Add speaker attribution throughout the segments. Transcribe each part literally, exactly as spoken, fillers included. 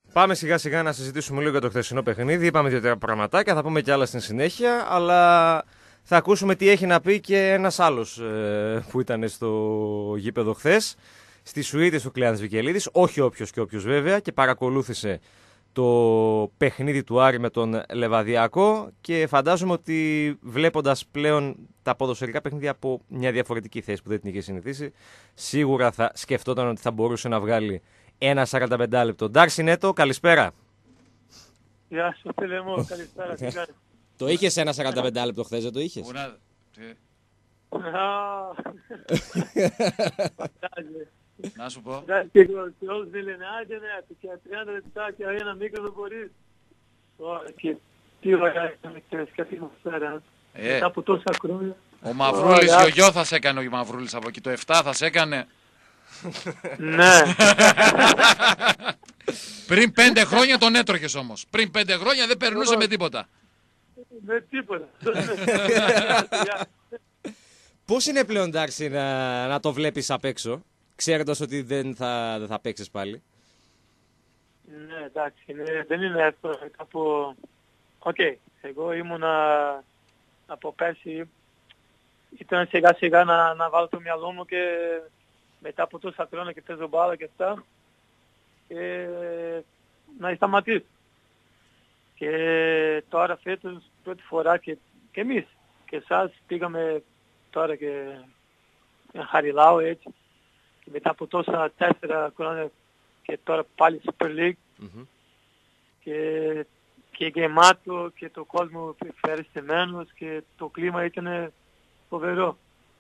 Speaker 1: Πάμε σιγά σιγά να συζητήσουμε λίγο για το χθεσινό παιχνίδι. Είπαμε δύο-τρία πραγματάκια, θα πούμε και άλλα στην συνέχεια. Αλλά θα ακούσουμε τι έχει να πει και ένας άλλος ε, που ήταν στο γήπεδο χθες. Στη σουίτε του Κλεάνθης Βικελίδης. Όχι όποιος και όποιος βέβαια. Και παρακολούθησε το παιχνίδι του Άρη με τον Λεβαδιακό. Και φαντάζομαι ότι βλέποντας πλέον τα ποδοσφαιρικά παιχνίδια από μια διαφορετική θέση που δεν την είχε συνηθίσει, σίγουρα θα σκεφτόταν ότι θα μπορούσε να βγάλει ένα σαράντα πέντε λεπτό. Ντάρση Νέτο, καλησπέρα.
Speaker 2: Γεια σου φίλε μου, καλησπέρα, τι κάνεις?
Speaker 1: Το είχες ένα σαράντα πέντε λεπτό χθες, δεν το είχες?
Speaker 2: Α,
Speaker 3: Να σου πω.
Speaker 2: Και όλους δεν λένε, άντε ναι, και τριάντα λεπτά και ένα μικρό δεν μπορείς. Και τι ωραία ήταν χθες, και ατμοσφαίρα. Μετά από τόσα χρόνια.
Speaker 3: Ο Μαυρούλης, ο γιο θα σε έκανε ο Μαυρούλης από εκεί, το επτά θα σε έκανε.
Speaker 2: Ναι.
Speaker 3: Πριν πέντε χρόνια τον έτρωχες όμως. Πριν πέντε χρόνια δεν περνούσε με τίποτα.
Speaker 2: Με τίποτα.
Speaker 1: Πώς είναι πλέον, Ντάρση, να, να το βλέπεις απ' έξω, ξέροντας ότι δεν θα, δεν θα παίξεις πάλι?
Speaker 2: Ναι, εντάξει, είναι, δεν είναι εύκολο. Κάπου... Οκ, okay, εγώ ήμουνα από πέρσι, ήταν σιγά σιγά να, να βάλω το μυαλό μου και μετά από τόσα χρόνια και παίζω μπάλα και αυτά, και να σταματήσω. Και τώρα φέτος πρώτη φορά και, και εμείς και εσάς πήγαμε τώρα και Χαριλάου έτσι, και μετά από τόσα τέσσερα χρόνια και τώρα πάλι Super League, mm-hmm. και, και γεμάτο και το κόσμο ευχαριστημένος και το κλίμα ήταν φοβερό.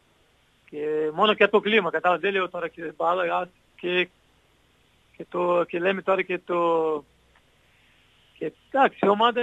Speaker 2: Και μόνο και το κλίμα, κατάλαβα, δεν λέω τώρα και μπάλα, και, και, το, και λέμε τώρα και το... Και εντάξει, η ομάδα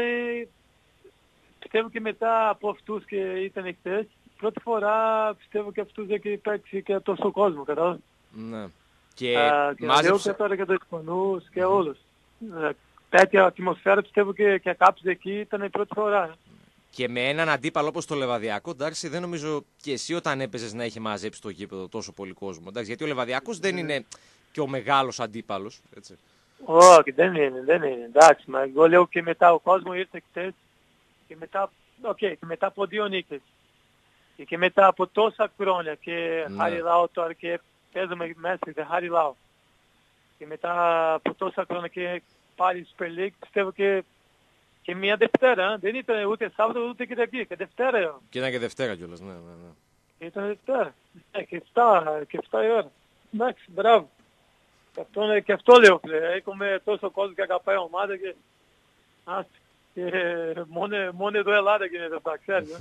Speaker 2: πιστεύω και μετά από αυτούς και ήταν χτες, πρώτη φορά πιστεύω και αυτούς έχει παίξει και τόσο κόσμο, κατάλαβα.
Speaker 1: Ναι. Και,
Speaker 2: Α, και μάζεψε... και τώρα και τους Ισπανούς και mm. όλους. Τέτοια ατμοσφαίρα πιστεύω και, και κάποιους εκεί ήταν η πρώτη φορά.
Speaker 1: Και με έναν αντίπαλο όπως το Λεβαδιακό, εντάξει, δεν νομίζω και εσύ όταν έπαιζες να είχε μαζέψει το γήπεδο τόσο πολύ κόσμο. Εντάξει, γιατί ο Λεβαδιακός δεν είναι και ο μεγάλος αντίπαλος. Έτσι.
Speaker 2: Όχι, δεν είναι, δεν είναι. Εντάξει, μα εγώ λέω και μετά ο κόσμος ήρθε χτες και μετά, okay, και μετά από δύο νίκες. Και, και μετά από τόσα χρόνια και ναι. Χαριλάου τώρα και παίζουμε μέσα και Χαριλάου. Και μετά από τόσα χρόνια και πάλι Super League, πιστεύω και και μια Δευτέρα, δεν ήταν ούτε Σάββατο ούτε Κυριακή, και Δευτέρα.
Speaker 1: Και ήταν και Δευτέρα κιόλας, ναι, ναι, ναι.
Speaker 2: Ήταν Δευτέρα, ναι, και εφτά, και εφτά η ώρα. Εντάξει, μπράβο. Και αυτό, και αυτό λέω, έχουμε τόσο κόσμο και αγαπάει ομάδα και... Α, και μόνο, μόνο εδώ Ελλάδα γίνεται αυτά, ξέρεις.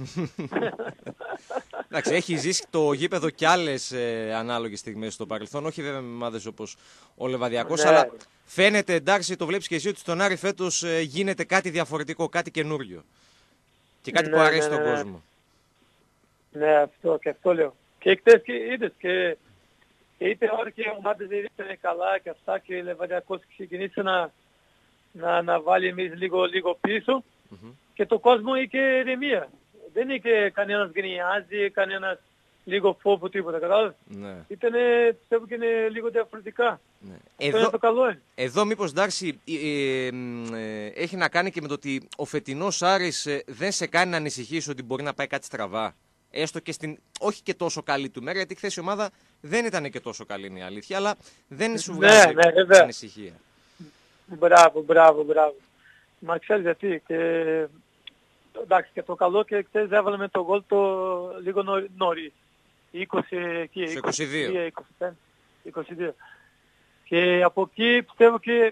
Speaker 1: Εντάξει, έχει ζήσει το γήπεδο κι άλλες ε, ανάλογες στιγμές στο παρελθόν, όχι βέβαια με ομάδες όπως ο Λεβαδιακός, ναι. Αλλά φαίνεται, εντάξει, το βλέπεις και εσύ, ότι στον Άρη φέτος ε, γίνεται κάτι διαφορετικό, κάτι καινούριο. Και κάτι
Speaker 2: ναι,
Speaker 1: που αρέσει
Speaker 2: ναι,
Speaker 1: τον
Speaker 2: ναι.
Speaker 1: κόσμο.
Speaker 2: Ναι, αυτό και αυτό λέω. Και χτες και είδες και, και είτε ώρα και οι ομάδες δεν ήταν καλά και αυτά, και ο Λεβαδιακός ξεκινήσε να, να, να βάλει εμείς λίγο, λίγο πίσω, mm-hmm. και το κόσμο είχε ηρεμία. Δεν είχε κανένας γκρινιάζει, κανένας λίγο φόβο, τίποτα, κατάλαβες.
Speaker 1: Ναι.
Speaker 2: Ήτανε, πιστεύω και είναι λίγο διαφορετικά.
Speaker 1: Ναι.
Speaker 2: Εδώ,
Speaker 1: εδώ,
Speaker 2: το καλό είναι.
Speaker 1: Εδώ μήπως, εντάξει, ε, ε, ε, έχει να κάνει και με το ότι ο φετινός Άρης ε, δεν σε κάνει να ανησυχείς ότι μπορεί να πάει κάτι στραβά. Έστω και στην όχι και τόσο καλή του μέρα, γιατί χθες η ομάδα δεν ήταν και τόσο καλή, είναι η αλήθεια, αλλά δεν σου βγάζει
Speaker 2: ναι, ναι,
Speaker 1: ανησυχία.
Speaker 2: Μπράβο, μπράβο, μπράβο. Μα ξέρεις γιατί, και εντάξει, και το καλό και χθες έβαλαμε το γκολ το λίγο νωρίς. είκοσι εκεί,
Speaker 1: είκοσι δύο.
Speaker 2: είκοσι πέντε, είκοσι δύο. Και από εκεί πιστεύω και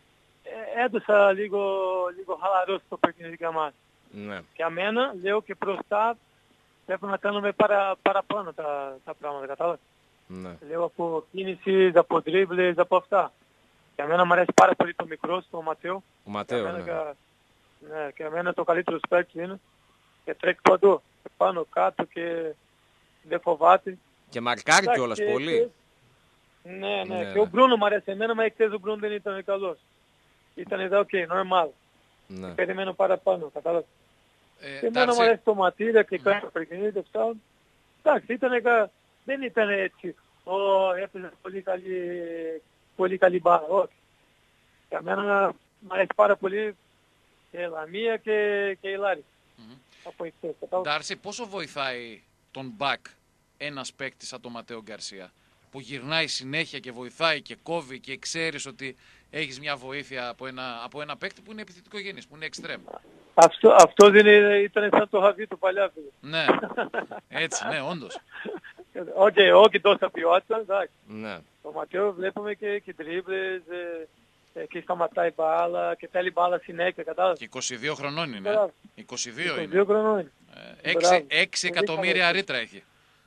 Speaker 2: έδωσα λίγο, λίγο χαλαρό στο παιχνίδι για μας.
Speaker 1: Ναι.
Speaker 2: Και αμένα λέω και μπροστά πρέπει να κάνουμε παρα, παραπάνω τα, τα πράγματα, κατάλαβες.
Speaker 1: Ναι.
Speaker 2: Λέω από κίνηση, από τρίμπλες, από αυτά. Και αμένα μου αρέσει πάρα πολύ το μικρό, το Ματέο.
Speaker 1: Ο Ματέο, ναι.
Speaker 2: Και, ναι. Και αμένα το καλύτερο παίκτη είναι. Και τρέχει παντού. Και πάνω κάτω και δεν φοβάται.
Speaker 1: Και μαρκάρει κιόλας πολύ.
Speaker 2: Και... Ναι, ναι,
Speaker 1: ναι.
Speaker 2: Και ο Μπρούνο μου αρέσει εμένα, μα εκτές ο Μπρούνο δεν ήταν καλός. Ήταν εδώ, οκ, okay, normal.
Speaker 1: Ναι.
Speaker 2: Περιμένω παραπάνω, κατάλαβες.
Speaker 3: Ε,
Speaker 2: και εμένα μου αρέσει το Ματίδα και κάνει το παιχνίδι, αυτά. Εντάξει, ήταν, δεν ήταν έτσι. Ω, έπαιζε πολύ καλή, πολύ καλή μπάρα, όχι. Για μένα μου αρέσει πάρα πολύ και η Λαμία και, και η Λάρη.
Speaker 3: Mm-hmm.
Speaker 2: Από εχθές, κατάλαβες.
Speaker 3: Ντάρση, πόσο βοηθάει τον μπακ ένας παίκτης σαν τον Ματέο Γκαρσία, που γυρνάει συνέχεια και βοηθάει και κόβει και ξέρεις ότι έχεις μια βοήθεια από ένα, από ένα παίκτη που είναι επιθετικογενής, που είναι εξτρέμ.
Speaker 2: Αυτό, αυτό δεν είναι, ήταν σαν το Χαβί του παλιά.
Speaker 3: Ναι, έτσι, ναι, όντως.
Speaker 2: Οκ, okay, όχι τόσα ποιότητα, εντάξει.
Speaker 1: Ναι.
Speaker 2: Το Ματέο βλέπουμε και, και τρίμπλες, ε, ε, και σταματάει μπάλα και θέλει μπάλα συνέχεια, κατάλαβες.
Speaker 3: Και είκοσι δύο χρονών είναι.
Speaker 2: Μπράβο.
Speaker 3: είκοσι δύο
Speaker 2: είκοσι
Speaker 3: είναι.
Speaker 2: δύο χρονών είναι.
Speaker 3: έξι, έξι εκατομμύρια ρήτρα έχει.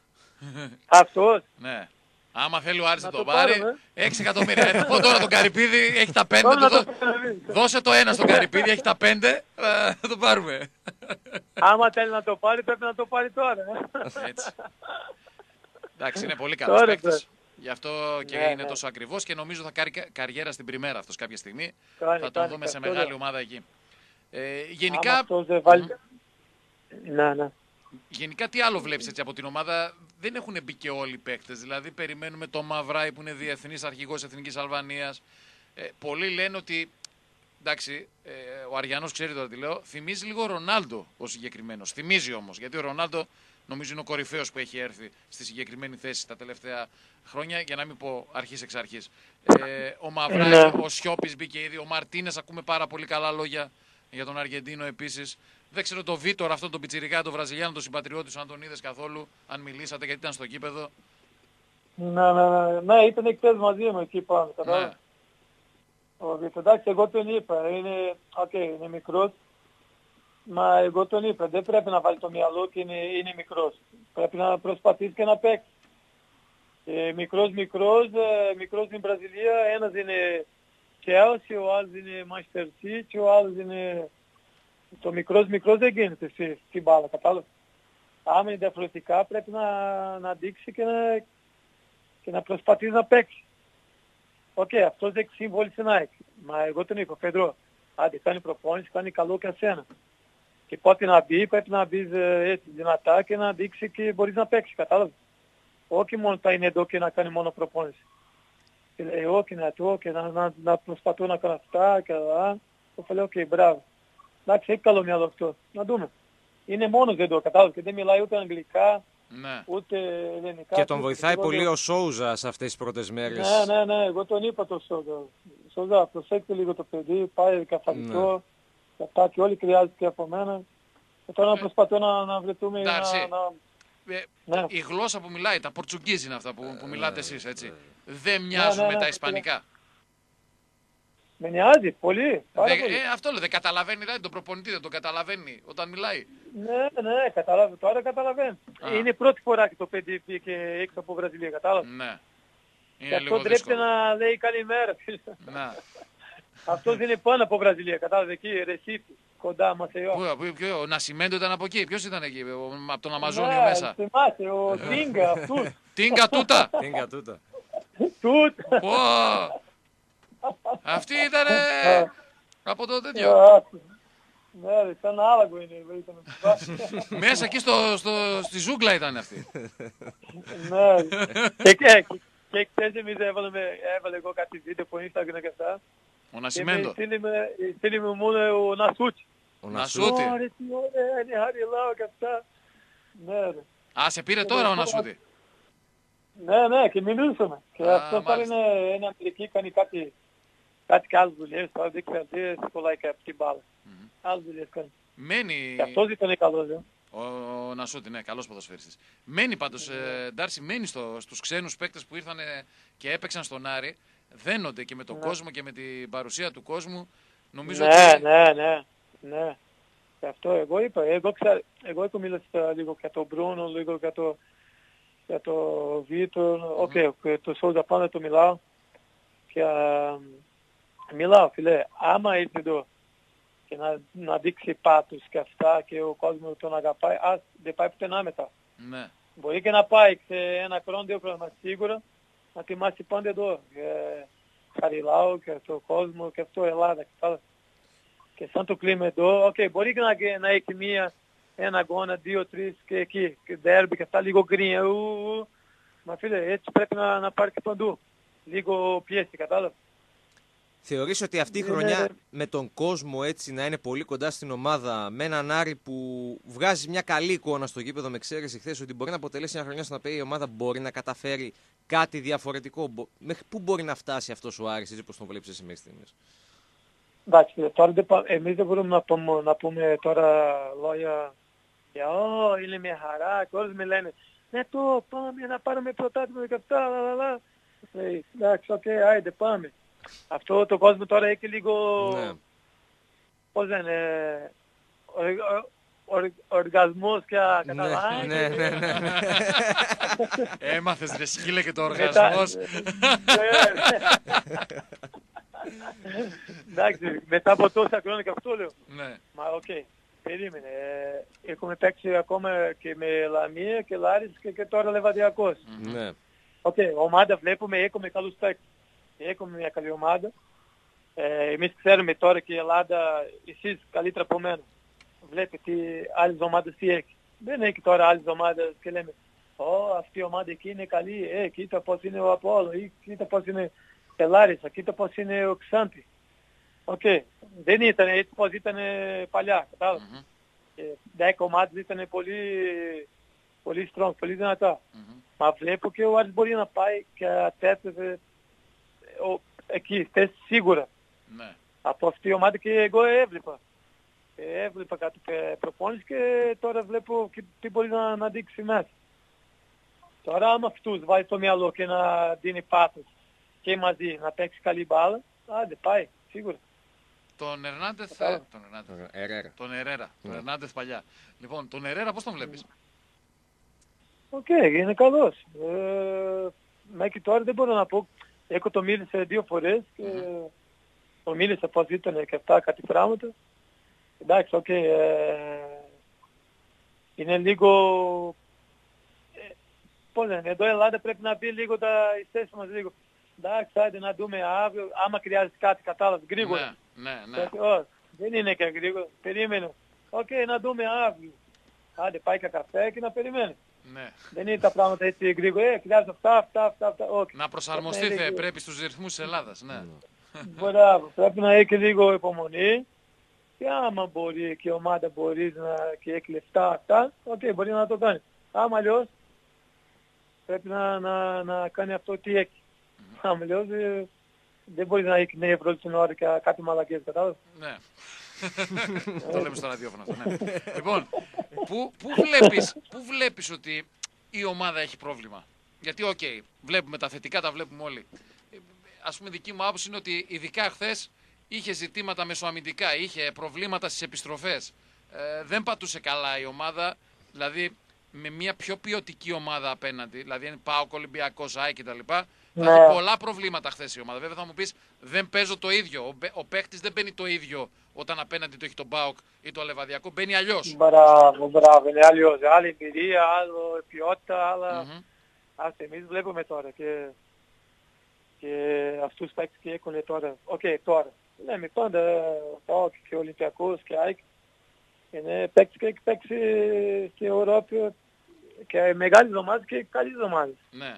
Speaker 2: Αυτός.
Speaker 3: Ναι. Άμα θέλει ο Άρης να
Speaker 2: Να
Speaker 3: τον
Speaker 2: το
Speaker 3: πάρει,
Speaker 2: πάρουμε.
Speaker 3: έξι εκατομμύρια. Εγώ τώρα τον Καρυπίδη έχει τα πέντε.
Speaker 2: Πάμε
Speaker 3: Το
Speaker 2: να
Speaker 3: δώ-
Speaker 2: το πάρουμε.
Speaker 3: Δώσε το ένα στον Καρυπίδη, έχει τα πέντε. ε, Θα το πάρουμε.
Speaker 2: Άμα θέλει να το πάρει, πρέπει να το πάρει τώρα.
Speaker 3: Έτσι. Εντάξει, είναι πολύ καλός
Speaker 2: Τώρα,
Speaker 3: παίκτης.
Speaker 2: τώρα.
Speaker 3: Γι' αυτό και
Speaker 2: Ναι,
Speaker 3: είναι
Speaker 2: ναι.
Speaker 3: τόσο ακριβώς και νομίζω θα κάνει κα- καριέρα στην Πριμέρα αυτός κάποια στιγμή.
Speaker 2: Κάνει,
Speaker 3: Θα τον
Speaker 2: κάνει,
Speaker 3: δούμε σε
Speaker 2: αυτό
Speaker 3: μεγάλη
Speaker 2: λέω.
Speaker 3: ομάδα εκεί. Ε,
Speaker 2: Άμα
Speaker 3: γενικά,
Speaker 2: αυτός δεν βάλει... Ναι, ναι.
Speaker 3: γενικά τι άλλο βλέπεις έτσι από την ομάδα? Δεν έχουν μπει και όλοι οι παίκτες. Δηλαδή περιμένουμε το Μαυράη που είναι διεθνής αρχηγός Εθνικής Αλβανίας. Ε, πολλοί λένε ότι, εντάξει, ε, ο Αριανός ξέρει τώρα τι λέω, θυμίζει λίγο Ρονάλντο ο συγκεκριμένος. Θυμίζει όμως, γιατί ο Ρονάλντο νομίζω είναι ο κορυφαίος που έχει έρθει στη συγκεκριμένη θέση τα τελευταία χρόνια, για να μην πω αρχής εξ αρχής. Ε, ο Μαυράη,
Speaker 2: Ναι.
Speaker 3: ο Σιώπης μπήκε ήδη, ο Μαρτίνες ακούμε πάρα πολύ καλά λόγια για τον Αργεντίνο επίσης. Δεν ξέρω το Βίτορ, αυτόν τον πιτσιρικά, τον Βραζιλιάνο, τον συμπατριώτη σου, αν τον είδες καθόλου, αν μιλήσατε, γιατί ήταν στο γήπεδο.
Speaker 2: Ναι, ναι, ναι. Ναι, ήταν εκτές μαζί μου εκεί πάνω,
Speaker 3: Ναι.
Speaker 2: κατάλαβες. Ο Βίτορ, εντάξει, εγώ τον είπα, είναι, οκ, είναι μικρός, μα εγώ τον είπα, δεν πρέπει να βάλει το μυαλό και είναι, είναι μικρός. Πρέπει να προσπαθήσει και να παίξει. Ε, μικρός, μικρός, ε, μικρός στην Βραζιλία, ένας είναι Chelsea, ο άλλος είναι Manchester City, ο άλλος είναι... Το μικρός, μικρός δεν γίνεται στη, στην μπάλα, κατάλαβες. Άμα είναι διαφορετικά πρέπει να, να δείξει και να, και να προσπαθήσει να παίξει. Οκ, okay, αυτός έχει σύμβολη στην ΑΕΚ. Μα εγώ τον είπα, Πέτρο, άντε κάνει προπόνηση, κάνει καλό και ασένα. Και πότε να μπει, πρέπει να μπει έτσι δυνατά και να δείξει και μπορείς να παίξει, κατάλαβες. Όχι μόνο θα είναι εδώ και να κάνει μόνο προπόνηση. Και λέει, όχι, να το, και να, να, να προσπαθώ να κάνω αυτά και αυτά. Το λέω, οκ, μπράβο. Εντάξει, έχει καλό μυαλό αυτό. Να δούμε. Είναι μόνος εδώ, κατάλαβες, και δεν μιλάει ούτε αγγλικά,
Speaker 3: Ναι.
Speaker 2: ούτε ελληνικά.
Speaker 1: Και τον
Speaker 2: ούτε-
Speaker 1: βοηθάει
Speaker 2: εγώ
Speaker 1: πολύ
Speaker 2: δεν-
Speaker 1: ο Σόουζα σε αυτές τις πρώτες μέρες.
Speaker 2: Ναι, ναι, ναι, εγώ τον είπα το Σόζα. Σόζα, προσέξτε λίγο το παιδί, πάει καθαριτό,
Speaker 1: Ναι.
Speaker 2: αυτά και όλοι χρειάζεται και από μένα. Και τώρα
Speaker 3: Ε,
Speaker 2: να προσπαθώ να, να βρεθούμε, να,
Speaker 3: εντάξει.
Speaker 2: να...
Speaker 3: Ε,
Speaker 2: Ναι.
Speaker 3: Η γλώσσα που μιλάει, τα Πορτζουγκίζ είναι αυτά που, που μιλάτε εσείς, έτσι. Δεν
Speaker 2: Ναι,
Speaker 3: μοιάζουν
Speaker 2: ναι,
Speaker 3: με
Speaker 2: ναι,
Speaker 3: τα
Speaker 2: ναι.
Speaker 3: Ισπανικά.
Speaker 2: Με νοιάζει πολύ, πάρα
Speaker 3: Δεν-
Speaker 2: πολύ.
Speaker 3: ε, αυτό λέω, δεν καταλαβαίνει, δηλαδή τον προπονητή δεν τον καταλαβαίνει όταν μιλάει.
Speaker 2: Ναι, ναι, καταλάβει, τώρα καταλαβαίνω.
Speaker 3: Α.
Speaker 2: Είναι η πρώτη φορά και το παιδί πήγε έξω από Βραζιλία, κατάλαβε.
Speaker 3: Ναι.
Speaker 2: Και
Speaker 3: Είναι
Speaker 2: αυτό
Speaker 3: λίγο
Speaker 2: τρέπεται
Speaker 3: δύσκολο.
Speaker 2: να λέει καλημέρα.
Speaker 3: Να.
Speaker 2: Αυτός είναι πάνω από Βραζιλία, κατάλαβε, εκεί, Ρεσίφι, κοντά μας. ε,
Speaker 3: Πού, πού, ποιο, ο Νασιμέντο ήταν από εκεί. Ποιος ήταν εκεί, ο, από τον Αμαζόνιο
Speaker 2: Ναι,
Speaker 3: μέσα.
Speaker 2: θυμάσαι, ο Τίνγκα, αυτούς.
Speaker 3: Τίνκα τούτα.
Speaker 1: Τι είναι κατούτα.
Speaker 2: Τούτ.
Speaker 3: Πω. Αυτή ήταν από το τέτοιο.
Speaker 2: Α, Ναι, ρε, σαν άλογο είναι. ήταν.
Speaker 3: Μέσα εκεί στο, στο, στη ζούγκλα ήταν αυτή.
Speaker 2: Ναι. Και- και- Και χθες εμείς έβαλαμε, έβαλε εγώ κάτι βίντεο που Instagram και αυτά.
Speaker 3: Ο
Speaker 2: Και με
Speaker 3: Νασιμέντο.
Speaker 2: στείλει μου μόνο ο Νασούτσι.
Speaker 1: Ο
Speaker 3: Νασούτη.
Speaker 1: Νασούτη.
Speaker 2: Ωρε, τι ωραία είναι, Χαριλάου και αυτά. Ναι, ρε.
Speaker 3: Α, σε πήρε τώρα ο Νασούτη.
Speaker 2: Ναι, ναι, και μιλούσαμε. Και
Speaker 3: Α,
Speaker 2: αυτό πάλι
Speaker 3: μάλιστα.
Speaker 2: είναι ένα Αμερική, κάνει κάτι, κάτι και άλλες δουλειές, τώρα δεν ξέρω, δεν σχολάει και από την μπάλα. Άλλες δουλειές κάνει.
Speaker 3: Μένει.
Speaker 2: Και αυτός ήταν καλός, ε.
Speaker 3: Ο, ο Νασούτη, ναι, καλός ποδοσφαιριστής. Μένει πάντως, ε, Ντάρση, μένει στο, στους ξένους παίκτες που ήρθαν και έπαιξαν στον Άρη. Δένονται και με τον
Speaker 2: Ναι.
Speaker 3: κόσμο και με την παρουσία του κόσμου. Νομίζω
Speaker 2: Ναι,
Speaker 3: ότι...
Speaker 2: ναι, ναι, ναι. Και αυτό εγώ είπα, εγώ, ξα... εγώ έχω μιλήσει λίγο για τον Μπρούνο, λίγο για το, για το Βίτορ, οκ, και το Σόζα πάνω το μιλάω. Και α, μιλάω, φίλε, άμα ήρθε εδώ και να, να δείξει πάτους και αυτά και ο κόσμος τον αγαπάει, ας δεν πάει πουθενά μετά.
Speaker 3: Ναι.
Speaker 2: Μπορεί και να πάει σε ένα χρόνο, δύο χρόνια σίγουρα, να τιμάσει πάντα εδώ. Και Χαριλάου και το κόσμο και αυτό, Ελλάδα και τα. Και σαν το κλίμα εδώ, οκ, okay, μπορεί και να, να έχει μία, ένα αγώνα, δύο, τρεις και εκεί, και ντέρμπι και αυτά, λίγο γκρίνια, ου, ου. Μα φίλε, έτσι πρέπει να, να πάρει και παντού. Λίγο πιέση, κατάλαβε.
Speaker 1: Θεωρείς ότι αυτή η χρονιά είναι... με τον κόσμο έτσι να είναι πολύ κοντά στην ομάδα, με έναν Άρη που βγάζει μια καλή εικόνα στο γήπεδο, με εξαίρεση χθες, ότι μπορεί να αποτελέσει μια χρονιά στην οποία η ομάδα μπορεί να καταφέρει κάτι διαφορετικό? Μέχρι πού μπορεί να φτάσει αυτός ο Άρης, έτσι όπως τον βλέπεις εσύ μέχρι στιγμής?
Speaker 2: Εντάξει, τώρα εμείς δεν μπορούμε να πούμε, να πούμε τώρα λόγια για «Ω, είναι μια χαρά», και όλους με λένε «Ναι, το πάμε να πάρουμε πρωτάθλημα δεκαεπτά, λαλαλα». Εντάξει, οκ, άιντε πάμε. Αυτό το κόσμο τώρα έχει λίγο,
Speaker 1: ναι.
Speaker 2: πώς λένε, ο, ο, ο, οργασμός και καταλάβει.
Speaker 1: Ναι, ναι, ναι, ναι.
Speaker 3: Έμαθες ρε σκύλε και το οργασμός.
Speaker 2: Εντάξει, μετά από τόσα χρόνια και αυτό λέω.
Speaker 3: Ναι.
Speaker 2: Μα οκ, okay, περίμενε. Έχουμε παίξει ακόμα και με Λαμία και Λάρις και, και τώρα Λεβαδιακός.
Speaker 1: Ναι.
Speaker 2: Οκ, okay, ομάδα βλέπουμε, έχουμε καλούς παίκτες. Έχουμε μια καλή ομάδα. Ε, εμείς ξέρουμε τώρα και η Ελλάδα, εσείς καλύτερα από μένα. Βλέπετε τι άλλες ομάδες τι έχει. Δεν έχει τώρα άλλες ομάδες και λέμε «Ω, αυτή η ομάδα εκεί είναι καλή, ε, κοίτα πώς είναι ο Απόλλω, ή κοίτα πώς είναι η Λάρισα, κοίτα πώς είναι ο Ξάνθη». Οκ, okay. Δεν ήταν έτσι πώς ήταν παλιά, κατάλαβα. Mm-hmm. Και δέκα ομάδες ήταν πολύ, πολύ strong, πολύ δυνατά. Mm-hmm. Μα βλέπω και ο Άρης μπορεί να πάει και ατέφευε εκεί, θες σίγουρα.
Speaker 3: Ναι.
Speaker 2: Από αυτή η ομάδα και εγώ έβλεπα. Έβλεπα κάτι προπόνηση και τώρα βλέπω και τι μπορεί να, να δείξει μέσα. Τώρα άμα αυτούς βάζει στο μυαλό και να δίνει πάθος και μαζί να παίξει καλή μπάλα, άντε πάει, σίγουρα.
Speaker 3: Τον Ερνάντεθ, τον Ερέρα. Τον Ερέρα, τον Ερνάντεθ παλιά. Λοιπόν, τον Ερέρα πώς τον βλέπεις?
Speaker 2: Οκ, okay, είναι καλός. Ε, μέχρι τώρα δεν μπορώ να πω. Έχω το μίλησε δύο φορές και mm-hmm. το μίλησε πώς ήταν και αυτά κάτι πράγματα. Εντάξει, οκ. Okay, ε, είναι λίγο... Ε, πώς λένε, εδώ η Ελλάδα πρέπει να μπει λίγο τα θέσεις μας λίγο. Εντάξει, άντε να δούμε αύριο, άμα χρειάζεται κάτι κατάλαβε γρήγορα.
Speaker 3: Ναι, ναι, ναι.
Speaker 2: Και, ό, δεν είναι και γρήγορα, περίμενε. Οκ, okay, να δούμε αύριο. Άντε πάει και καφέ και να περιμένει.
Speaker 3: Ναι.
Speaker 2: Δεν είναι τα πράγματα έτσι γρήγορα. Ε, χρειάζεται αυτά, αυτά, αυτά. αυτά. Okay.
Speaker 3: Να προσαρμοστείτε ε, πρέπει στους ρυθμούς της Ελλάδας. Ναι.
Speaker 2: Μπράβο, πρέπει να έχει λίγο υπομονή. Και άμα μπορεί και η ομάδα μπορεί να και έχει λεφτά αυτά, οκ, okay, μπορεί να το κάνει. Άμα αλλιώς πρέπει να, να, να κάνει αυτό τι έχει. Mm-hmm. Άμα αλλιώς ε, δεν μπορεί να έχει νέα ευρώ την ώρα και κάτι μαλακές, κατάλαβες.
Speaker 3: Ναι. Το λέμε στο ραδιόφωνο αυτό, ναι. Λοιπόν, πού, πού, βλέπεις, πού βλέπεις ότι η ομάδα έχει πρόβλημα? Γιατί, οκ, okay, βλέπουμε τα θετικά, τα βλέπουμε όλοι. Ας πούμε, δική μου άποψη είναι ότι ειδικά χθες είχε ζητήματα μεσοαμυντικά, είχε προβλήματα στις επιστροφές. Ε, δεν πατούσε καλά η ομάδα, δηλαδή με μια πιο ποιοτική ομάδα απέναντι, δηλαδή ΠΑΟΚ, Ολυμπιακός, ΑΕΚ κτλ. Ναι. Θα έχει πολλά προβλήματα χθες η ομάδα. Βέβαια θα μου πεις δεν παίζω το ίδιο. Ο, ο παίχτης δεν μπαίνει το ίδιο όταν απέναντι το έχει τον ΠΑΟΚ ή το Λεβαδιακό. Μπαίνει αλλιώς.
Speaker 2: Μπράβο, μπράβο. Είναι αλλιώς. Άλλη εμπειρία, άλλο ποιότητα, άλλα. Mm-hmm. Ας εμείς βλέπουμε τώρα και, και αυτούς παίκτες και έχουν τώρα. Οκ, okay, τώρα. Λέμε πάντα ΠΑΟΚ και Ολυμπιακός και ΑΕΚ. Είναι παίκτες και έχει παίξει στην Ευρώπη και μεγάλες ομάδες και καλές ομάδες.
Speaker 3: Ναι.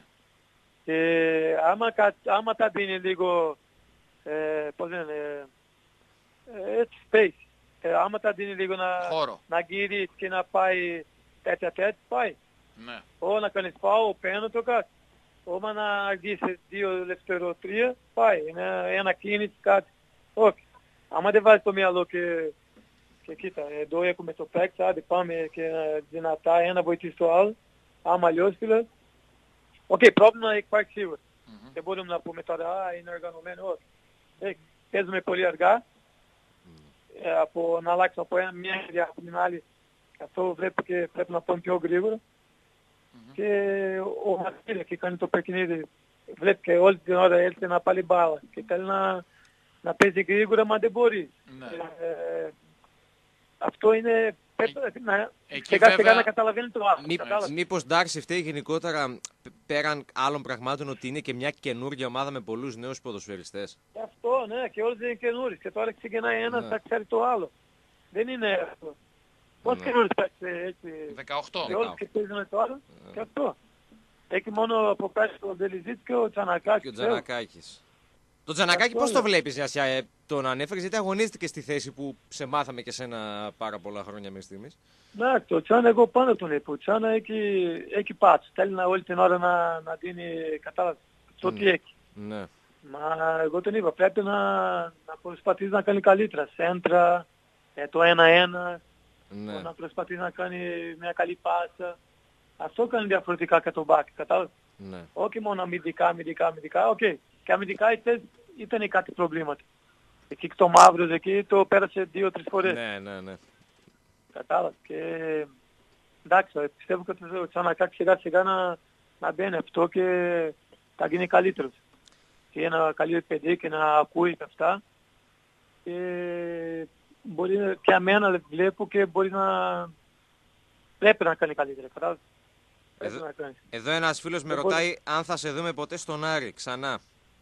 Speaker 2: Και άμα, άμα τα δίνει λίγο, ε, πώς λένε, ε, space, ε, άμα τα δίνει λίγο να, να γυρίσει και να πάει τέτοια τέτοια, πάει.
Speaker 3: Ναι.
Speaker 2: Ω να κάνεις πάω, παίρνω το κάτι. Όμα να αργήσει δύο δεύτερο τρία, πάει. Είναι ένα κίνηση κάτι. Όχι. Άμα δεν βάζει το μυαλό και, και κοίτα, εδώ έχουμε το παίκτη, άντε πάμε και δυνατά ένα βοηθήσει το άλλο. Άμα αλλιώς φίλε. Οκ, okay, πρόβλημα υπάρχει σίγουρα. Mm-hmm. Δεν μπορούμε να πούμε τώρα, α, είναι οργανωμένο, όχι. Hey, παίζουμε πολύ αργά, mm. ε, από να αλλάξουμε από ένα μια μεριά από την άλλη. Αυτό βλέπω και πρέπει να πάμε πιο γρήγορα. Mm-hmm. Και ο Μαρτίνε και κάνει το παιχνίδι, βλέπει και όλη την ώρα έλθει να πάλι μπάλα και θέλει να, να παίζει γρήγορα, μα δεν μπορεί. Mm-hmm. Ε, αυτό είναι... Να, σιγά σιγά να καταλαβαίνει το άλλο.
Speaker 1: Μήπως Ντάρση φταίει γενικότερα πέραν άλλων πραγμάτων ότι είναι και μια καινούργια ομάδα με πολλούς νέους ποδοσφαιριστές?
Speaker 2: Και αυτό, ναι, και όλοι είναι καινούριοι. Και τώρα ξεκινάει ένας, ναι, θα ξέρει το άλλο. Δεν είναι αυτό. Πώς ναι. καινούριοι παίξε έτσι.
Speaker 3: δεκαοκτώ.
Speaker 2: Και όλοι ξεπίζουν το άλλο. Ναι. Και αυτό. Έχει μόνο από πέρσι ο Ντελιζίτ και ο Τζανακάκης.
Speaker 1: Και ο Τζανακάκης. Το Τζανακάκι
Speaker 2: Αυτό
Speaker 1: πώς το
Speaker 2: είναι.
Speaker 1: βλέπεις, Γιάσια, ε, τον ανέφερες, γιατί αγωνίστηκε στη θέση που σε μάθαμε και σένα πάρα πολλά χρόνια μέχρι στιγμής.
Speaker 2: Ναι, το Τσάνα εγώ πάντα τον είπα. Ο Τσάνα έχει, έχει πάτσο. Θέλει να, όλη την ώρα να, να δίνει κατάλαβη. Το τι έχει.
Speaker 1: Ναι.
Speaker 2: Μα εγώ τον είπα, πρέπει να, να προσπαθήσει να κάνει καλύτερα. Σέντρα, ε, το ένα-ένα,
Speaker 1: Ναι.
Speaker 2: να προσπαθήσει να κάνει μια καλή πάσα. Αυτό κάνει διαφορετικά και το μπακ, κατάλαβε.
Speaker 1: Ναι.
Speaker 2: Όχι μόνο αμυντικά, αμυντικά, αμυντικά. Οκ. Okay. Και αμυντικά ήταν, ήταν κάτι προβλήματα. Εκεί το Μαύρος εκεί το πέρασε δύο-τρεις φορές.
Speaker 1: Ναι, ναι, ναι.
Speaker 2: Κατάλαβε. Και εντάξει, πιστεύω ότι το Τσανακάκι σιγά σιγά να, να μπαίνει αυτό και θα γίνει καλύτερος. Και ένα καλή παιδί και να ακούει και αυτά. Και μπορεί και αμένα βλέπω και μπορεί να πρέπει να κάνει καλύτερα. Κατάλαβε. Πρέπει
Speaker 1: Εδώ,
Speaker 2: να κάνει.
Speaker 1: εδώ ένας φίλος με
Speaker 2: Δεν
Speaker 1: ρωτάει αν θα σε δούμε ποτέ στον Άρη ξανά.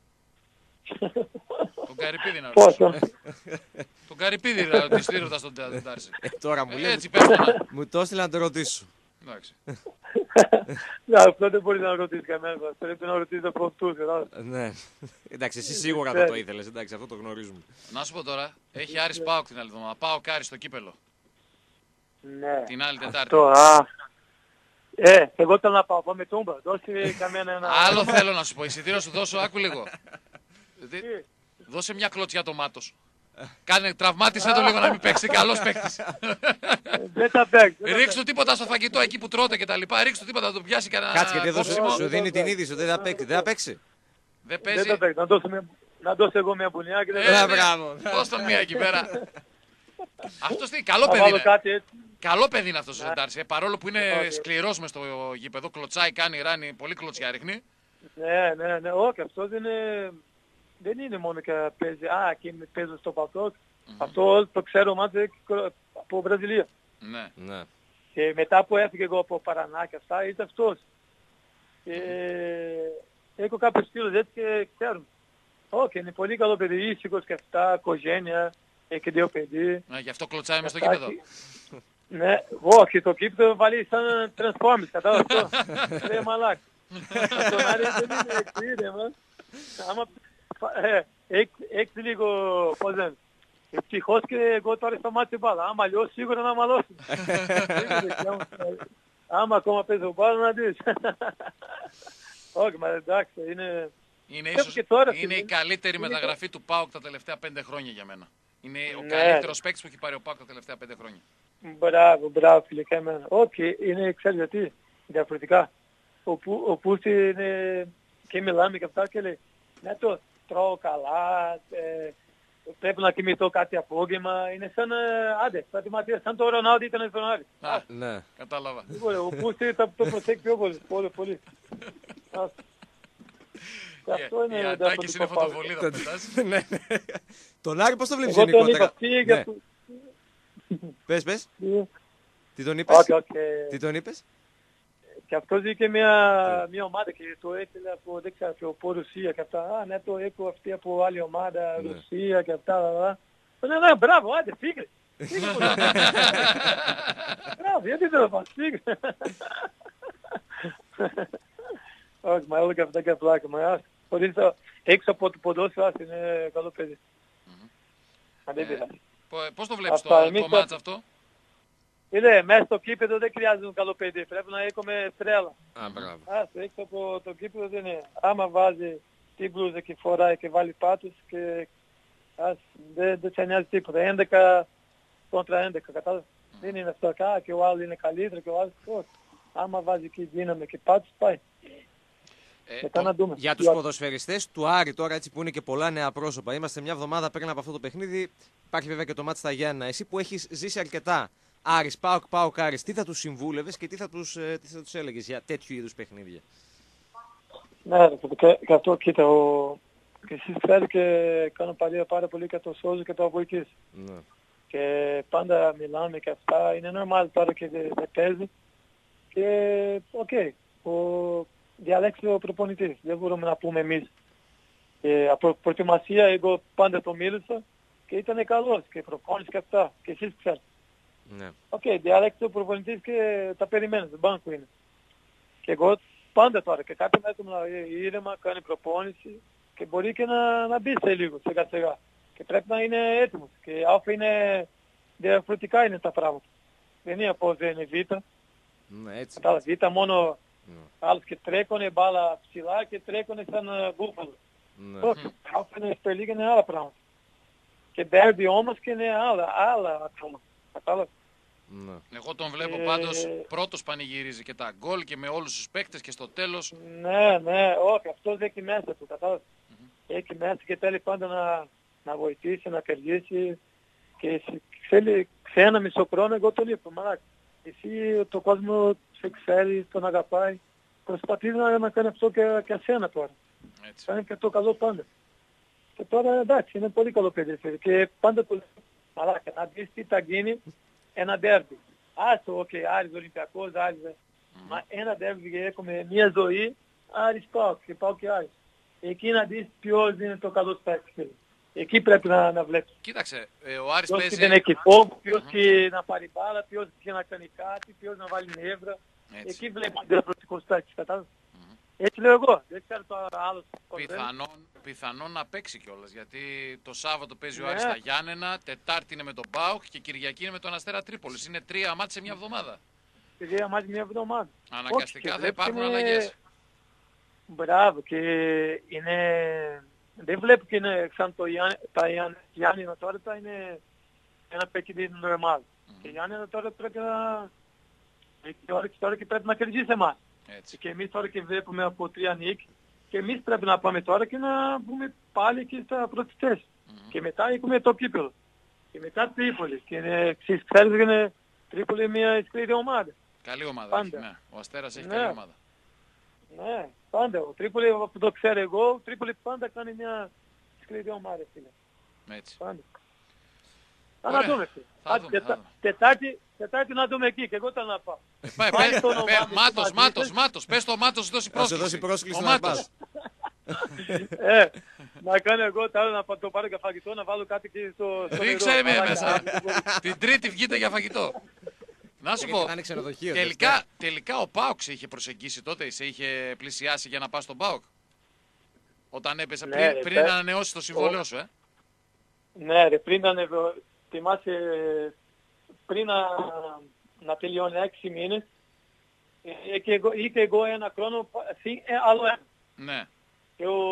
Speaker 3: Τον Καρυπίδη να
Speaker 2: Πώς,
Speaker 3: ρωτήσω. Τον Καρυπίδη να ρωτήσω, τι ρωτάς τον Τάρση.
Speaker 1: Ε, τώρα μου λέει,
Speaker 3: Έτσι πες το να.
Speaker 1: μου το έστειλε να το ρωτήσω.
Speaker 3: Εντάξει.
Speaker 2: Ναι, αυτό δεν μπορεί να ρωτήσει κανένα. Πρέπει να ρωτήσει το πρώτο.
Speaker 1: Ναι. Εντάξει, εσύ σίγουρα δεν το ήθελες, εντάξει, αυτό το γνωρίζουμε.
Speaker 3: Να σου πω τώρα, έχει Άρης ΠΑΟΚ την άλλη εβδομάδα. ΠΑΟΚ Άρης στο κύπελο.
Speaker 2: Ναι.
Speaker 3: Την άλλη Τετάρτη.
Speaker 2: Αυτό, α. Ε, εγώ θέλω να πάω. Πάμε τούμπα. Δώσε καμένα ένα...
Speaker 3: Άλλο θέλω να σου πω. Εισιτήριο σου δώσω, άκου λίγο. Δηλαδή,
Speaker 2: Τι?
Speaker 3: δώσε μια κλωτσιά το μάτος. Κάνε, τραυμάτισε το λίγο να μην παίξει. Καλός παίκτης.
Speaker 2: Δεν τα παίξει.
Speaker 3: Ρίξ του τίποτα στο φαγητό εκεί που τρώτε και τα λοιπά. Ρίξ του τίποτα να το πιάσει κανένα
Speaker 1: Κάτσε, γιατί εδώ σου,
Speaker 3: κόψιμο.
Speaker 1: σου δίνει την είδηση ότι δεν θα παίξει. Δεν θα παίξει.
Speaker 3: Δεν
Speaker 2: Δεν
Speaker 3: παίζει.
Speaker 2: τα παίξει. Να δώσω, μια... να δώσω εγώ μια μπουνιά και δεν
Speaker 3: Ε,
Speaker 1: Ε,
Speaker 3: ναι.
Speaker 1: μπράβο.
Speaker 3: Δώσ' τον μία εκεί πέρα. Αυτός τι, καλό
Speaker 2: θα
Speaker 3: παιδί
Speaker 2: βάλω
Speaker 3: είναι.
Speaker 2: κάτι έτσι.
Speaker 3: Καλό παιδί είναι αυτός ο Ζεντάρης. Ε, παρόλο που είναι
Speaker 2: Okay.
Speaker 3: σκληρός μες στο γήπεδο, κλωτσάει, κάνει, ράνει, πολύ κλωτσιά ρίχνει.
Speaker 2: Ναι, ναι, ναι. Όχι, αυτό δεν είναι... Δεν είναι μόνο και παίζει. Α, και παίζει στο Παυτόκ. Αυτό το ξέρω μάτια από Βραζιλία.
Speaker 3: Ναι.
Speaker 1: Ναι.
Speaker 2: Και μετά που έφυγε εγώ από Παρανά και αυτά, ήταν αυτός. Και έχω κάποιους φίλους έτσι και ξέρουν. Όχι, είναι πολύ καλό παιδί, ήσυχος και αυτά, οικογένεια, έχει δύο παιδί.
Speaker 3: Ναι, γι' αυτό κλωτσάει μες στο
Speaker 2: Αυτά
Speaker 3: γήπεδο.
Speaker 2: και- Ναι, όχι, το κήπεδο βάλει σαν Transformers, κατάλαβα αυτό. Λέει μαλάκ. Στον Άρη δεν είναι έτσι, είναι, μα. Άμα, ε, έχεις έχεις λίγο, πώς λένε, ευτυχώς και εγώ τώρα σταμάτησε μπάλα. Άμα αλλιώς σίγουρα να μαλώσει. Άμα ακόμα παίζω μπάλα να δεις. Όχι, μα εντάξει, είναι...
Speaker 3: Είναι,
Speaker 2: Έχω
Speaker 3: ίσως,
Speaker 2: και τώρα,
Speaker 3: είναι η
Speaker 2: είναι-
Speaker 3: καλύτερη
Speaker 2: είναι-
Speaker 3: μεταγραφή του ΠΑΟΚ τα τελευταία πέντε χρόνια για μένα. Είναι ο
Speaker 2: Ναι.
Speaker 3: καλύτερος παίκτης που έχει πάρει ο ΠΑΟΚ τα τελευταία πέντε χρόνια.
Speaker 2: Μπράβο, μπράβο φίλε και εμένα. Όχι, είναι, ξέρεις γιατί, διαφορετικά. Ο, Πού- ο Πούστη είναι, και μιλάμε και αυτά και λέει, ναι το τρώω καλά, ε, πρέπει να κοιμηθώ κάτι απόγευμα, είναι σαν, ε, άντε, πατηματία, σαν το Ρονάλντο ήταν στον Άρη.
Speaker 3: Α,
Speaker 1: Ναι.
Speaker 3: κατάλαβα.
Speaker 2: Δεν μπορεί, ο Πούστη θα το προσέξει πιο πολύ, πολύ, πολύ. Ας. Και αυτό είναι
Speaker 3: Η Αντάκης
Speaker 2: διαφορετικό
Speaker 3: είναι
Speaker 2: πάλι.
Speaker 3: φωτοβολίδα που πετάς.
Speaker 1: Ναι, ναι. Τον Άρη πώς το βλέπεις
Speaker 2: Εγώ τον είπα,
Speaker 1: γενικότερα.
Speaker 2: φύγε,
Speaker 1: Ναι.
Speaker 2: του-
Speaker 1: Πες, πες.
Speaker 2: ε,
Speaker 1: Τι τον είπες.
Speaker 2: όχι, όχι,
Speaker 1: Τι τον είπες.
Speaker 2: και αυτός είχε μια, μια ομάδα και το έστειλε από, δεν ξέρω, από Ρωσία και αυτά. Α, ναι, το έχω αυτή από άλλη ομάδα,
Speaker 1: Ναι.
Speaker 2: Ρωσία και αυτά. λα, λα. Ναι, ναι, μπράβο, άντε, φύγε. Φύγε που να- Μπράβο, γιατί δεν το πας, φύγε. Όχι, μα όλα και αυτά και πλάκα. Μα ας, χωρίς το, έξω από το ποδόσφαιρο, ας, είναι καλό παιδί. Αν δεν πειράζει.
Speaker 3: Πο- Πώς το βλέπεις
Speaker 2: Αυτά,
Speaker 3: το,
Speaker 2: εμείς
Speaker 3: το
Speaker 2: το-
Speaker 3: μάτς αυτό.
Speaker 2: Είναι, μέσα στο κήπεδο δεν χρειάζεται ένα καλό παιδί. Πρέπει να έχουμε τρέλα.
Speaker 1: Α, μπράβο.
Speaker 2: Ας, έξω από το κήπεδο δεν είναι. Άμα βάζει την μπλούζα και φοράει και βάλει πάτους και ας, δεν, δεν σε νοιάζει τίποτα. έντεκα κόντρα έντεκα, κατάλαβα. Δεν είναι αυτό κα, και ο άλλος είναι καλύτερο και ο άλλος όχι. Άμα βάζει και δύναμη και πάτους πάει.
Speaker 3: Ε,
Speaker 2: Μετά
Speaker 3: το-
Speaker 2: να δούμε.
Speaker 1: Για τους ποδοσφαιριστές του Άρη τώρα, έτσι που είναι και πολλά νέα πρόσωπα, είμαστε μια εβδομάδα πριν από αυτό το παιχνίδι. Υπάρχει βέβαια και το μάτς στα Γιάννα. Εσύ που έχεις ζήσει αρκετά Άρης, ΠΑΟΚ, ΠΑΟΚ Άρης, τι θα τους συμβούλευες και τι θα τους, ε, τι θα τους έλεγες για τέτοιου είδους παιχνίδια.
Speaker 2: Ναι, ρε, και, και αυτό κοίτα, ο, και εσείς ξέρετε και κάνω παλιά πάρα πολύ και το σώζει και το avoidείς.
Speaker 1: Ναι.
Speaker 2: Και πάντα μιλάμε και αυτά. Είναι normal τώρα και δεν δεν παίζει. Και οκ, okay, ο διαλέξει ο προπονητής. Δεν μπορούμε να πούμε εμείς. Και από προετοιμασία εγώ πάντα το μίλησα και ήταν καλός και προπόνηση και αυτά. Και εσείς ξέρετε.
Speaker 1: Ναι.
Speaker 2: Οκ, okay, διαλέξει ο προπονητής και τα περιμένει. Δεν μπάνκο είναι. Και εγώ πάντα τώρα και κάθε μέρα μου λέει ήρεμα, κάνει προπόνηση και μπορεί και να, να μπει σε λίγο σιγά σιγά. Και πρέπει να είναι έτοιμος. Και Α είναι διαφορετικά είναι τα πράγματα. Δεν είναι όπως δεν είναι Β.
Speaker 1: Ναι, έτσι.
Speaker 2: Τα Β μόνο
Speaker 1: Ναι.
Speaker 2: άλλους και τρέκονται μπάλα ψηλά και τρέκονται σαν μπούφαλο.
Speaker 1: Ναι.
Speaker 2: Όχι, Α είναι στο λίγα είναι άλλα πράγματα. Και ντέρμπι όμως και είναι άλλα, άλλα ακόμα. Κατάλαβα.
Speaker 1: Ναι.
Speaker 3: Εγώ τον βλέπω
Speaker 2: Ε,
Speaker 3: πάντως πρώτος πανηγυρίζει και τα γκολ και με όλους τους παίκτες και στο τέλος.
Speaker 2: Ναι, ναι, όχι, αυτός έχει μέσα του, κατάλαβα. Mm-hmm. Έχει μέσα και θέλει πάντα να, να βοηθήσει, να κερδίσει και θέλει σε ένα μισό χρόνο εγώ τον είπα, μαλάκα. Εσύ το κόσμο σε ξέρει, τον αγαπάει, προσπαθείς να, να κάνει αυτό και, και ασένα τώρα.
Speaker 3: Έτσι.
Speaker 2: Κάνει και το καλό πάντα. Και τώρα εντάξει, είναι πολύ καλό παιδί και πάντα το λέω, μαλάκα, να δεις τι θα γίνει ένα ντέρμπι. Άσο, οκ, okay, Άρης Ολυμπιακός, Άρης, mm. μα ένα ντέρμπι έχουμε μια ζωή, Άρης πάω και πάω και Άρης. Εκεί να δεις ποιος είναι το καλό παίκτης. Εκεί πρέπει να, να βλέπεις.
Speaker 3: Κοίταξε, ε, ο Άρης
Speaker 2: ποιος
Speaker 3: παίζει...
Speaker 2: δεν έχει φόβο, ποιος
Speaker 3: Mm-hmm.
Speaker 2: και να πάρει μπάλα, ποιος και να κάνει κάτι, ποιος να βάλει νεύρα. Εκεί βλέπεις διαφορετικός παίκτης, κατάλαβες. Mm-hmm. Έτσι λέω εγώ, δεν ξέρω το άλλο.
Speaker 3: Πιθανόν, πιθανόν να παίξει κιόλας, γιατί το Σάββατο παίζει
Speaker 2: ναι.
Speaker 3: ο Άρης στα Γιάννενα, Τετάρτη είναι με τον ΠΑΟΚ και Κυριακή είναι με τον Αστέρα Τρίπολης. Είναι τρία μάτς σε μια εβδομάδα.
Speaker 2: Τρία μάτς μια εβδομάδα.
Speaker 3: Αναγκαστικά
Speaker 2: όχι,
Speaker 3: θα υπάρχουν
Speaker 2: είναι...
Speaker 3: αλλαγές.
Speaker 2: Μπράβο, και είναι... δεν βλέπω και είναι σαν το Γιάννη, τα Γιάννηνα τώρα θα είναι ένα παιχνίδι normal. Mm-hmm. Και Γιάννηνα τώρα πρέπει να... έχει όρεξη τώρα και πρέπει να κερδίσει εμάς. Έτσι. Και εμείς τώρα και βλέπουμε από τρία νίκη και εμείς πρέπει να πάμε τώρα και να μπούμε πάλι και στα πρώτη θέση. Mm-hmm. Και μετά έχουμε το κύπελλο. Και μετά Τρίπολη. Και εσείς ξέρετε ότι είναι Τρίπολη μια σκληρή ομάδα.
Speaker 3: Καλή ομάδα έχει, ναι. Ο Αστέρας έχει ναι. καλή ομάδα.
Speaker 2: Ναι, πάντα. Ο Τρίπολη, που το ξέρω εγώ, ο Τρίπολη πάντα κάνει μια σκληρή ομάδα.
Speaker 3: Έτσι.
Speaker 2: Πάντα. Θα να δούμε. Τετάρτη να δούμε εκεί και εγώ θα να πάω.
Speaker 3: Μάτος, Μάτος, Μάτος. Πες το Μάτος δώσει πρόσκληση.
Speaker 1: Θα δώσει πρόσκληση
Speaker 3: να πας.
Speaker 2: Ε, να κάνω εγώ τώρα να το πάρω για φαγητό, να βάλω κάτι και στο νερό.
Speaker 3: Ρίξε με μέσα. Την Τρίτη βγείτε για φαγητό. Να σου πω, τελικά, τελικά ο ΠΑΟΚ σε είχε προσεγγίσει τότε, σε είχε πλησιάσει για να πας στον ΠΑΟΚ. Όταν έπεσε, ναι, πριν, πριν να ανανεώσεις το συμβόλαιο σου, ε.
Speaker 2: Ναι, ρε, πριν να ανεβω... θυμάσαι, πριν να, να τελειώνει έξι μήνες, και εγώ, είχε εγώ ένα χρόνο, ε, άλλο ένα.
Speaker 3: Ναι.
Speaker 2: Και ο,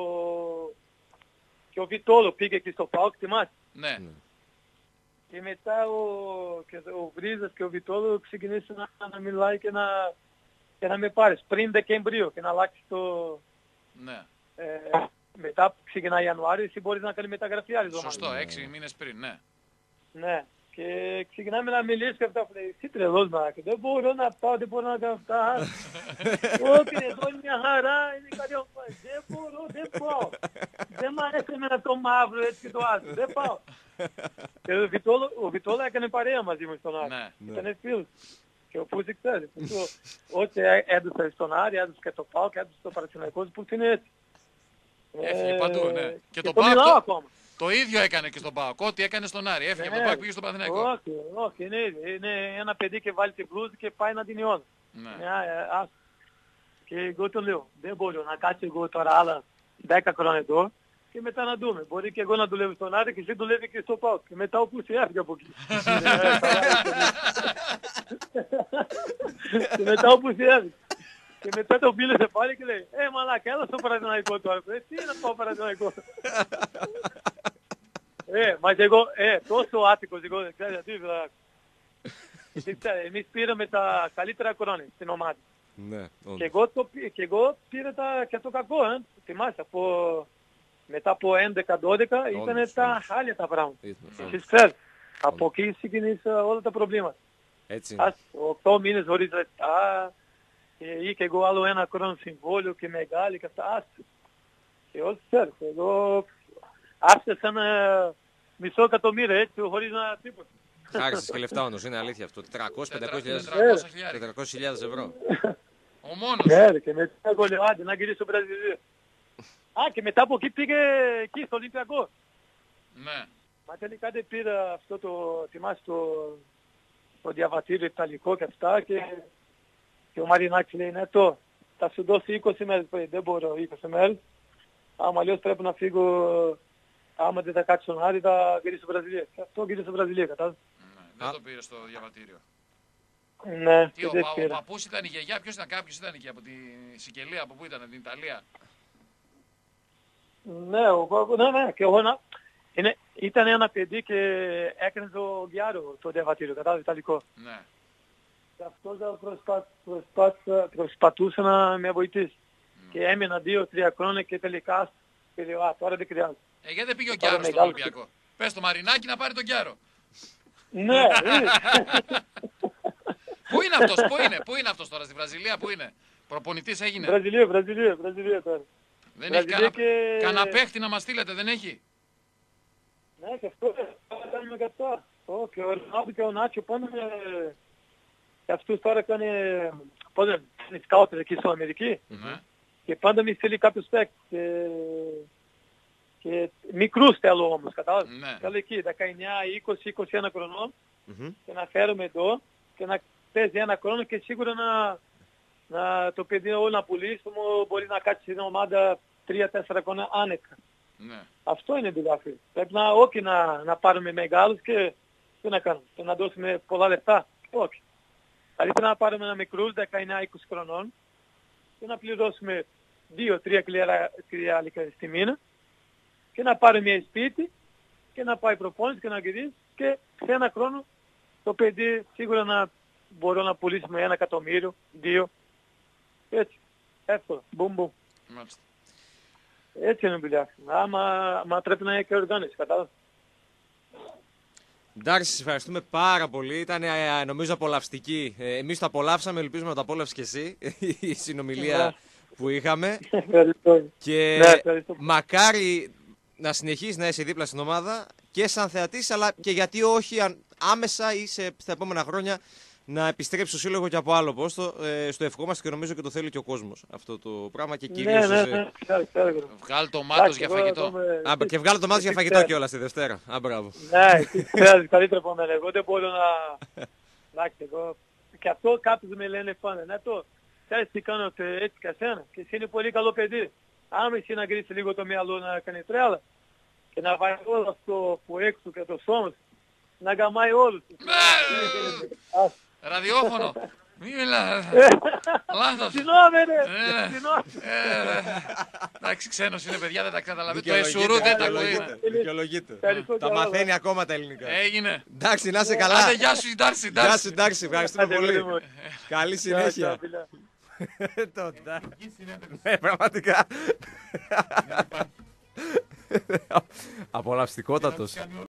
Speaker 2: και ο Βιτόλο πήγε και στο ΠΑΟΚ, θυμάσαι.
Speaker 3: Ναι.
Speaker 2: Και μετά ο, και ο Βρίζας και ο Βιτόλο ξεκινήσαν να, να μιλάει και να, και να με πάρεις πριν Δεκεμβρίου και να αλλάξει το...
Speaker 3: Ναι.
Speaker 2: Ε, μετά που ξεκινάει Ιανουάριο, εσύ μπορείς να κάνεις μεταγραφή άλλη εβδομάδα.
Speaker 3: Σωστό, έξι μήνες πριν, ναι.
Speaker 2: Ναι. Και ξεκινάμε να μιλήσεις και αυτά που λέει, εσύ τρελός μάκα, δεν μπορώ να πάω, δεν μπορώ να κάνω αυτά. Όχι, εδώ είναι μια χαρά, είναι κάτι όμως, δεν μπορώ, δεν πάω. Δεν μ' αρέσει εμένα το μαύρο έτσι και το άσπρο, δεν πάω. Και ο Βιτόλο, ο Βιτόλο έκανε παρέα μαζί μου στον Άρη.
Speaker 3: Ναι.
Speaker 2: Ήταν φίλος. Και ο Πούζη ξέρει. Ό,τι έδωσε στον Άρη, έδωσε και το ΠΑΟΚ, έδωσε το Παναθηναϊκό, που είναι έτσι.
Speaker 3: Έφυγε παντού, ναι. Και,
Speaker 2: και
Speaker 3: το
Speaker 2: το μιλάω ακόμα.
Speaker 3: Το ίδιο έκανε και στον ΠΑΟΚ. Ό,τι έκανε στον Άρη. Έφυγε από τον ΠΑΟΚ, πήγε στον Παναθηναϊκό.
Speaker 2: Όχι, όχι, είναι, είναι ένα παιδί και βάλει την μπλούζα και πάει να την ιώνει.
Speaker 3: Ναι.
Speaker 2: Yeah, και εγώ το λέω, δεν μπορώ να κάτσω εγώ τώρα άλλα δέκα χρόνια εδώ και μετά να δούμε. Μπορεί και εγώ να δουλεύω στον Άρη και εσύ δουλεύει και στο ΠΑΟΚ. Και μετά όπου σε έφυγε από εκεί. Και μετά όπου σε έφυγε. Και μετά το πήλεσε πάλι και λέει, ε μαλάκα, έλα στο Παναθηναϊκό τώρα. Ε, τι είναι να πάω Παναθηναϊκό. Ε, μα και εγώ, ε, τόσο άτυχος εγώ, δεν ξέρω γιατί, δηλαδή. Εμείς πήραμε τα καλύτερα χρόνια στην ομάδα.
Speaker 1: Ναι,
Speaker 2: και, εγώ το, και εγώ πήρα τα, και το κακό, ε. Θυμάσαι, από, μετά από έντεκα δώδεκα ήταν τα χάλια τα πράγματα. Εσείς ξέρετε, από εκεί ξεκινήσα όλα τα προβλήματα.
Speaker 1: Έτσι.
Speaker 2: Ας, οκτώ μήνες χωρίς λεφτά, και είχε εγώ άλλο ένα χρόνο συμβόλαιο και μεγάλη και αυτά, ας. Και όλοι ξέρετε, εγώ άφησα σαν uh, μισό εκατομμύριο έτσι, χωρίς να τίποτα.
Speaker 1: Χάρισες και λεφτά όντως, είναι αλήθεια αυτό. τριακόσιες με πεντακόσιες χιλιάδες ευρώ.
Speaker 3: Ο μόνος.
Speaker 2: Ναι, και μετά εγώ λέω, άντε να γυρίσω Βραζιλία. Α, και μετά από εκεί πήγε εκεί στο Ολυμπιακό.
Speaker 3: Ναι.
Speaker 2: Μα τελικά δεν πήρα αυτό το, θυμάσαι το, το διαβατήριο ιταλικό και αυτά και, και ο Μαρινάκης λέει, ναι το, θα σου δώσει είκοσι μέρες, δεν μπορώ είκοσι μέρες. Άμα αλλιώς πρέπει να φύγω, άμα δεν θα κάτσω στον Άρη, θα γυρίσω στη Βραζιλία. Και αυτό γύρισε στη Βραζιλία, κατάλαβες.
Speaker 3: Ναι, δεν το πήρε στο διαβατήριο.
Speaker 2: Ναι,
Speaker 3: Τι,
Speaker 2: και
Speaker 3: ο,
Speaker 2: δεν
Speaker 3: πα, ο
Speaker 2: πήρα.
Speaker 3: παππούς ήταν η γιαγιά, ποιος ήταν, κάποιος ήταν εκεί από τη Σικελία, από πού ήταν, την Ιταλία.
Speaker 2: Ναι, ο, ναι, ναι, και εγώ να... Είναι, ήταν ένα παιδί και έκανε το Γκιάρο το διαβατήριο, κατάλαβες, ιταλικό.
Speaker 3: Ναι.
Speaker 2: Και αυτό θα προσπα, προσπα, προσπαθούσε να με βοηθήσει. Mm. Και έμεινα δύο-τρία χρόνια και τελικά και λέω, α, τώρα δεν χρειάζεται.
Speaker 3: Ε, γιατί δεν πήγε ο
Speaker 2: Τώρα
Speaker 3: Γκιάρος στον
Speaker 2: μεγάλο-
Speaker 3: Ολυμπιακό. Πες το Μαρινάκι να πάρει τον Γκιάρο.
Speaker 2: Ναι, είδες.
Speaker 3: Πού είναι αυτός, πού είναι, πού είναι αυτός τώρα, στη Βραζιλία, πού είναι. Προπονητής έγινε.
Speaker 2: Βραζιλία, Βραζιλία, Βραζιλία τώρα.
Speaker 3: Δεν έχει
Speaker 2: Βραζιλία
Speaker 3: κανένα
Speaker 2: και-
Speaker 3: κανένα παίχτη να μας στείλετε, δεν έχει.
Speaker 2: Ναι, και αυτό θα κάνουμε και αυτά. Ω, και ο Ρονάλντο και ο Νάτσο πάνε... Και αυτούς τώρα κάνει... Πώς είναι, είναι σκάουτες εκεί στην Αμερική.
Speaker 3: Ναι.
Speaker 2: Και πάντα μη στείλει κάποιος παίκτης. Και... και μικρούς θέλω όμως, κατάλαβες.
Speaker 3: Ναι.
Speaker 2: Θέλω εκεί, δεκαεννιά, είκοσι, είκοσι ένα χρονών.
Speaker 1: Μμμ.
Speaker 2: Και να φέρουμε εδώ και να παίζει ένα χρόνο και σίγουρα να, να το παιδί όλο να πουλήσουμε, μπορεί να κάτσει στην ομάδα τρία τέσσερα χρόνια άνετα.
Speaker 3: Ναι.
Speaker 2: Αυτό είναι δηλαδή. Πρέπει να, όχι να, να πάρουμε μεγάλους και τι να κάνουμε, και να δώσουμε πολλά λεφτά. Όχι. Καλύτερα να πάρουμε ένα μικρούς δεκαεννιά είκοσι χρονών και να πληρώσουμε δύο τρία κρυάλικα στη μήνα και να πάρουμε μια σπίτι και να πάει προπόνηση και να γυρίσει και σε ένα χρόνο το παιδί σίγουρα να μπορώ να πουλήσουμε ένα εκατομμύριο, δύο. Έτσι. Εύκολα. Μπουμ μπουμ.
Speaker 3: Μάλιστα.
Speaker 2: Έτσι είναι δουλειά. Άμα, άμα πρέπει να είναι και οργάνωση, κατάλαβα.
Speaker 1: Εντάξει, σας ευχαριστούμε πάρα πολύ. Ήταν ε, νομίζω απολαυστική. Ε, εμείς το απολαύσαμε, ελπίζουμε να το απόλαυσες και εσύ η συνομιλία που είχαμε.
Speaker 2: Ευχαριστώ.
Speaker 1: Και
Speaker 2: Ναι, ευχαριστώ.
Speaker 1: μακάρι να συνεχίσει να είσαι δίπλα στην ομάδα και σαν θεατής, αλλά και γιατί όχι αν- άμεσα ή σε, στα επόμενα χρόνια να επιστρέψει στο σύλλογο και από άλλο πόστο. Ε, στο ευχόμαστε και νομίζω και το θέλει και ο κόσμος αυτό το πράγμα και
Speaker 2: Ναι,
Speaker 1: κυρίως
Speaker 2: ναι,
Speaker 1: εσύ.
Speaker 2: ναι. Ξέρω, ξέρω.
Speaker 3: Βγάλει το μάτος για
Speaker 2: Εντάξει, εγώ
Speaker 3: φαγητό.
Speaker 2: εδώ με-
Speaker 1: Α, και βγάλω το μάτι για
Speaker 2: τι
Speaker 1: φαγητό
Speaker 2: ξέρω.
Speaker 1: κιόλας τη Δευτέρα. Α, μπράβο.
Speaker 2: Ναι, εσύ ξέρεις καλύτερα από μένα. Εγώ δεν μπορώ να... Εντάξει, εγώ... Και αυτό κάποιοι με λένε πάνε. Ναι, το... Ξέρεις τι κάνω και έτσι και εσένα. Και εσύ είναι πολύ καλό παιδί. Άμα εσύ να γκρίσεις λίγο το μυαλό να κάνει τρέλα και να βάλει όλο αυτό που έξω και το σώμα σου, να γαμάει όλους. Ας.
Speaker 3: Ραδιόφωνο. Μη μιλά. Λάθος.
Speaker 2: Συγγνώμη ρε!
Speaker 3: Ε,
Speaker 2: Συγγνώμη.
Speaker 3: ε, Εντάξει, ξένος είναι παιδιά, δεν τα καταλαβαίνει. Το
Speaker 1: Δικαιολογείται,
Speaker 3: εσουρού δεν τα ακούει.
Speaker 1: δικαιολογείται, δικαιολογείται.
Speaker 2: Ευχαριστώ
Speaker 1: Τα
Speaker 2: και όλα.
Speaker 1: μαθαίνει ακόμα τα ελληνικά.
Speaker 3: Έγινε.
Speaker 1: Εντάξει, να είσαι καλά.
Speaker 3: Άντε, γεια σου, Ντάρση,
Speaker 1: Γεια
Speaker 3: Ντάρση.
Speaker 1: σου, εντάξει, ευχαριστούμε
Speaker 2: Άντε,
Speaker 1: πολύ.
Speaker 2: παιδί μου.
Speaker 1: Καλή συνέχεια.
Speaker 2: φιλιά.
Speaker 1: Το εντάξει. Ναι, πραγματικά. Απολαυστικότατος.